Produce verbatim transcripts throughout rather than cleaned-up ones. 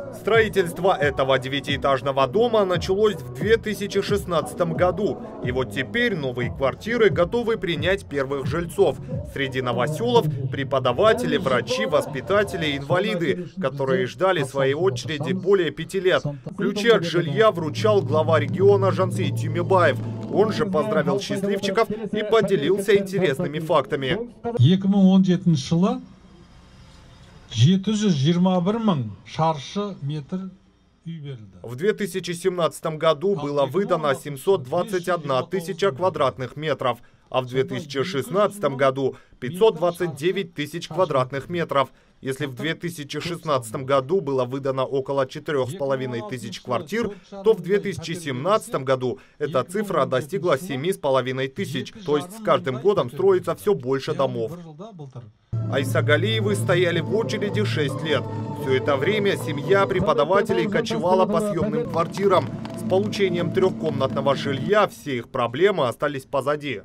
Строительство этого девятиэтажного дома началось в две тысячи шестнадцатом году. И вот теперь новые квартиры готовы принять первых жильцов. Среди новоселов – преподаватели, врачи, воспитатели, инвалиды, которые ждали своей очереди более пяти лет. Ключи от жилья вручал глава региона Жансейт Тюмебаев. Он же поздравил счастливчиков и поделился интересными фактами. екі мың он жетінші жылы жеті жүз жиырма бір мың шаршы метр үй берілді. В две тысячи семнадцатом году было выдано семьсот двадцать одна тысяча квадратных метров, а в две тысячи шестнадцатом году пятьсот двадцать девять тысяч квадратных метров. Если в две тысячи шестнадцатом году было выдано около четырёх с половиной тысяч квартир, то в две тысячи семнадцатом году эта цифра достигла семи с половиной тысяч, то есть с каждым годом строится все больше домов. Айсагалиевы стояли в очереди шесть лет. Все это время семья преподавателей кочевала по съемным квартирам. С получением трехкомнатного жилья все их проблемы остались позади.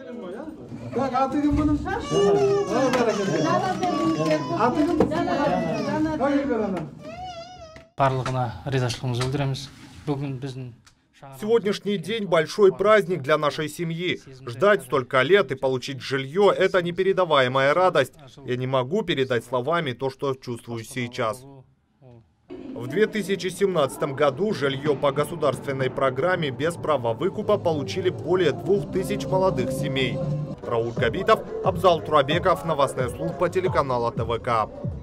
Сегодняшний день большой праздник для нашей семьи. Ждать столько лет и получить жилье – это непередаваемая радость. Я не могу передать словами то, что чувствую сейчас. В две тысячи семнадцатом году жилье по государственной программе без права выкупа получили более двух тысяч молодых семей. Рауль Габитов, Абзал Турабеков, новостная служба телеканала ТВК.